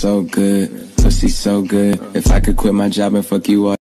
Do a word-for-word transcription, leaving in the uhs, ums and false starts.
so good, pussy so good. If I could quit my job and fuck you all